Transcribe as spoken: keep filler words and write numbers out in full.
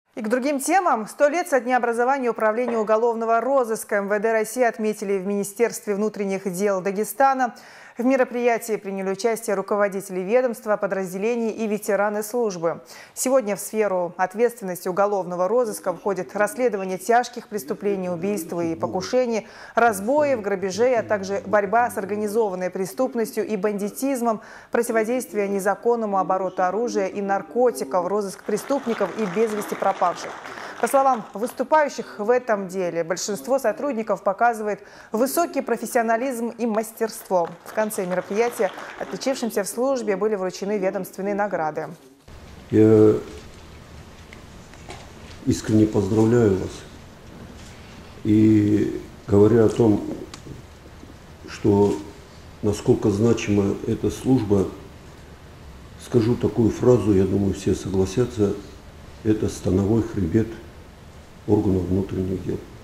И к другим темам. Сто лет со дня образования Управления уголовного розыска эм вэ дэ России отметили в Министерстве внутренних дел Дагестана. В мероприятии приняли участие руководители ведомства, подразделений и ветераны службы. Сегодня в сферу ответственности уголовного розыска входит расследование тяжких преступлений, убийства и покушений, разбоев, грабежей, а также борьба с организованной преступностью и бандитизмом, противодействие незаконному обороту оружия и наркотиков, розыск преступников и без вести пропавших. По словам выступающих в этом деле, большинство сотрудников показывает высокий профессионализм и мастерство. В конце мероприятия отличившимся в службе были вручены ведомственные награды. Я искренне поздравляю вас. И говоря о том, что насколько значима эта служба, скажу такую фразу, я думаю, все согласятся, это становой хребет органов внутренних дел.